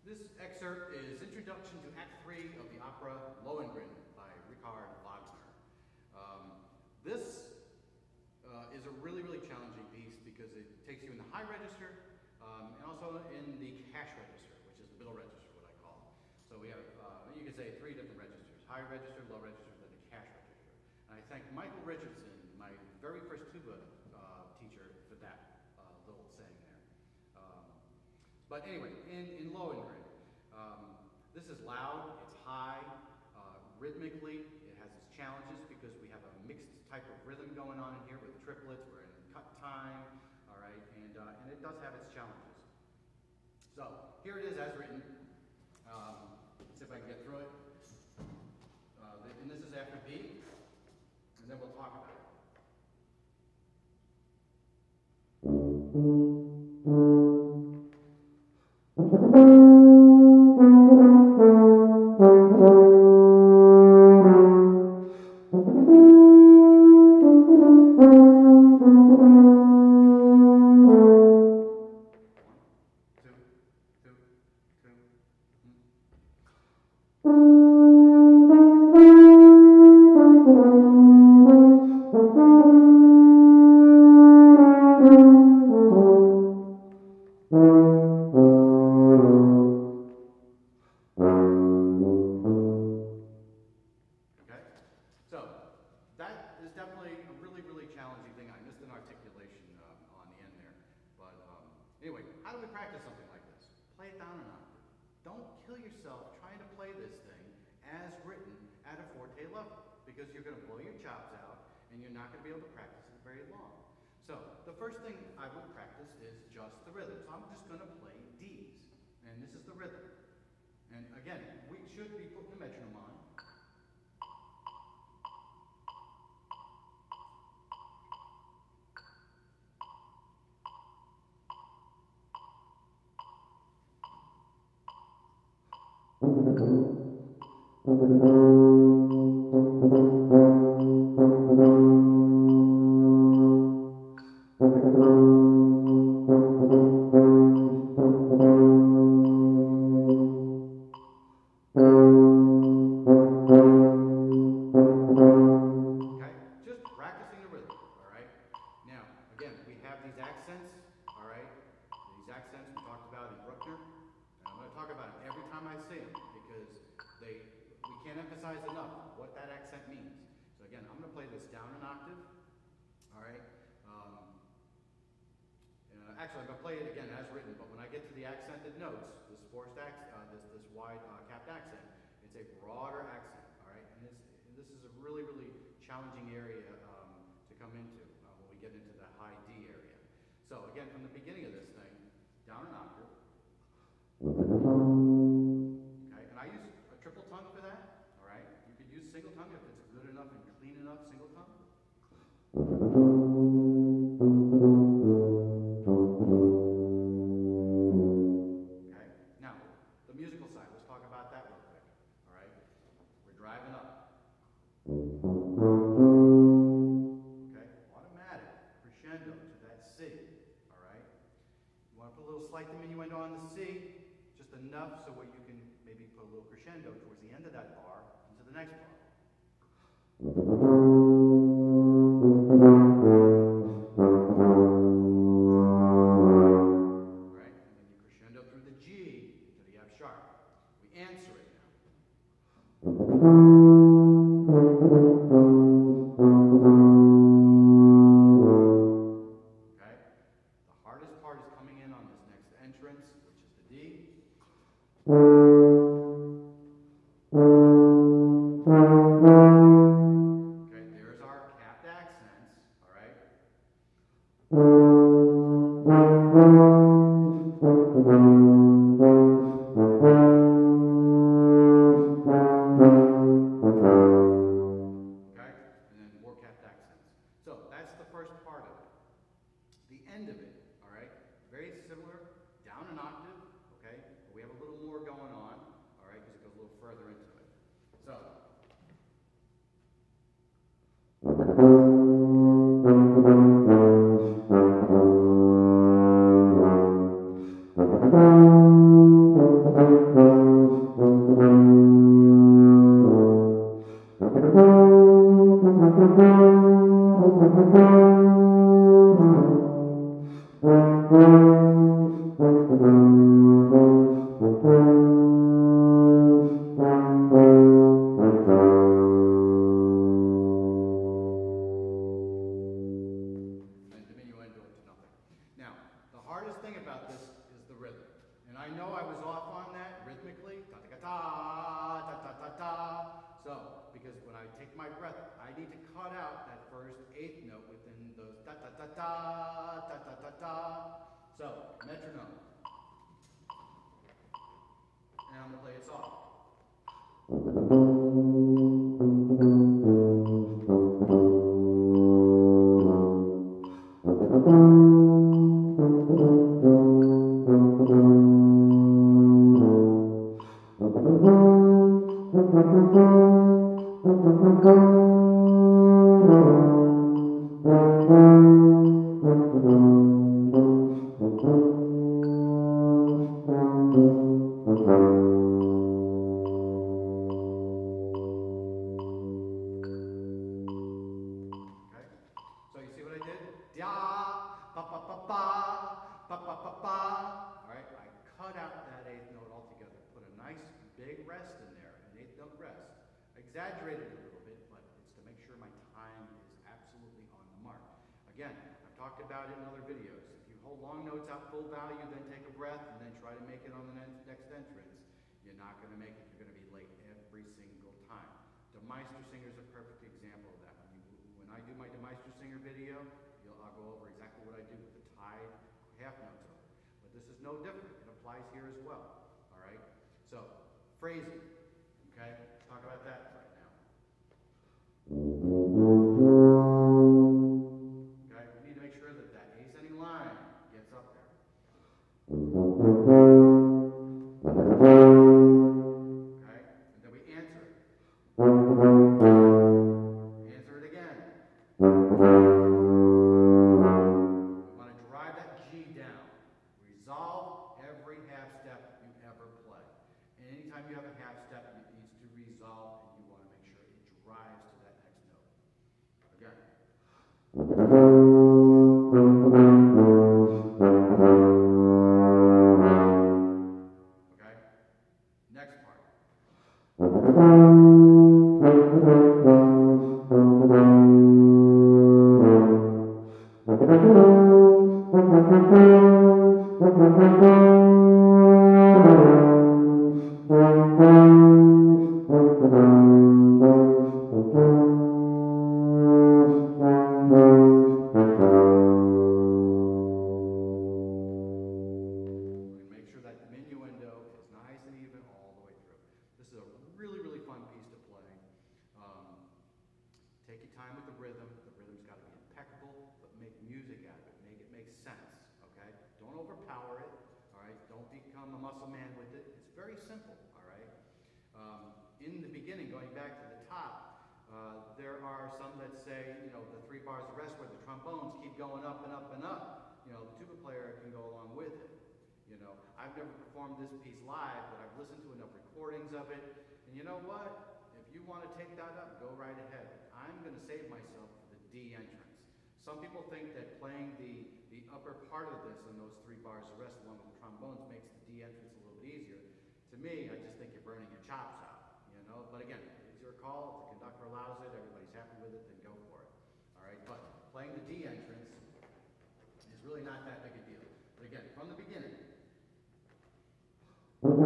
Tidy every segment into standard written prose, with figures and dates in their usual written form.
This excerpt is Introduction to Act 3 of the opera Lohengrin by Richard Wagner. This is a really, really challenging piece because it takes you in the high register and also in the cash register, which is the middle register, what I call. So we have, you could say, 3 different registers: high register, low register, then the cash register. And I thank Michael Richardson, my very first tuba teacher, for that little saying there. But anyway, in Lohengrin, this is loud, it's high, rhythmically, it has its challenges because we have a mixed type of rhythm going on in here with triplets, we're in cut time, all right, and it does have its challenges. So, here it is as written. Let's see if I can get through it. And this is after B, and then we'll talk about it. Because you're going to blow your chops out and you're not going to be able to practice it very long. So the first thing I would practice is just the rhythm. So I'm just going to play D's, and this is the rhythm. And again, we should be putting the metronome on. Actually, I'm going to play it again as written, but when I get to the accented notes, this forced accent, this wide capped accent, it's a broader accent, all right? And this is a really, really challenging area to come into when we get into the high D area. So again, from the beginning of this thing, down an octave. Okay, and I use a triple tongue for that, all right? You could use single tongue if it's good enough and clean enough single tongue. Slight diminuendo on the C, just enough so where you can maybe put a little crescendo towards the end of that bar into the next bar. Right? And then you crescendo through the G to the F sharp. We answer it now. Entrance, which is the D. Okay, there's our capped accents, all right? Okay, and then more capped accents. So that's the first part of it. The end of it, all right? Very similar. Down an octave, okay? But we have a little more going on, all right, because it goes a little further into it. So. I know I was off on that rhythmically, ta-ta-ta-ta, so, because when I take my breath, I need to cut out that first eighth note within those ta-ta-ta-ta, ta-ta-ta-ta. So, metronome. And I'm going to play it soft. So you see what I did? Da, pa pa pa pa, pa pa pa pa. All right, I cut out that eighth note altogether. Put a nice big rest in there, an eighth note rest. Exaggerated a little bit, but it's to make sure my time is absolutely on the mark. Again, I've talked about it in other videos. If you hold long notes out full value, then take a breath, and then try to make it on the next entrance, you're not going to make it. You're going to be late every single time. The Meister Singer is a perfect example of that. When I do my Meister Singer video, I'll go over exactly what I do with the tied half notes over. But this is no different. It applies here as well. All right? So, phrasing. Okay? Talk about that right now. Okay? We need to make sure that that ascending line gets up there. Okay? And then we answer it. Answer it again. We want to drive that G down. Resolve every half step you ever play. And anytime you have a half step, it needs to resolve, and you want to make sure it drives to that next note. Again. Okay? Next part. Make sure that diminuendo is nice and even all the way through. This is a really, really fun piece to play. Take your time with the rhythm. The rhythm's got to be impeccable, but make music out of it. Make it make sense, okay? Don't overpower it, all right? Don't become a muscle man with it. It's very simple, all right? In the beginning, going back to the top, there are some that say, you know, the 3 bars of rest where the trombones keep going up and up and up. You know, the tuba player can go along with it. You know, I've never performed this piece live, but I've listened to enough recordings of it. And you know what? If you want to take that up, go right ahead. I'm going to save myself for the D entrance. Some people think that playing the upper part of this and those 3 bars of rest along with the trombones makes the D entrance a little bit easier. To me, I just think you're burning your chops out, you know. But again, it's your call. If the conductor allows it, everybody's happy with it, then go for it. All right, but playing the D entrance is really not that big a deal. But again, from the beginning. All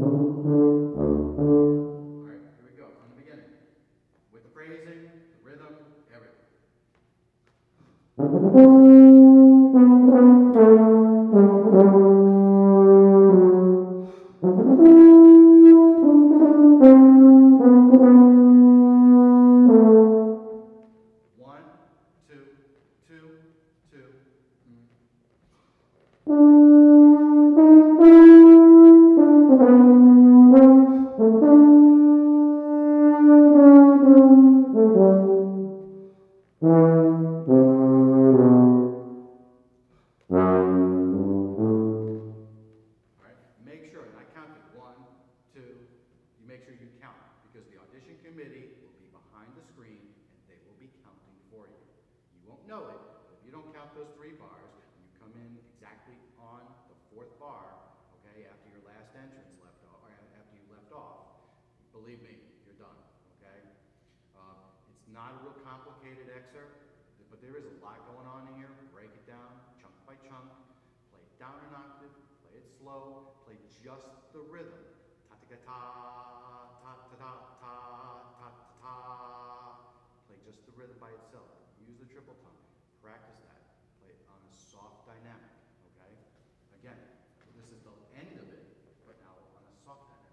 right, here we go, from the beginning. With the phrasing, the rhythm, everything. One, two, two, two. Make sure, and I counted 1, 2, you make sure you count, because the audition committee will be behind the screen and they will be counting for you. You won't know it, but if you don't count those 3 bars, and you come in exactly on the 4th bar, okay, after your last entrance left off, or after you left off, believe me, you're done, okay? It's not a real complicated excerpt, but there is a lot going on in here. Break it down, chunk by chunk, play it down an octave, play it slow. slow, play just the rhythm. Ta-ta-ta, ta-ta-ta, ta-ta-ta. Play just the rhythm by itself. Use the triple tongue. Practice that. Play it on a soft dynamic, okay? Again, this is the end of it, but now on a soft dynamic.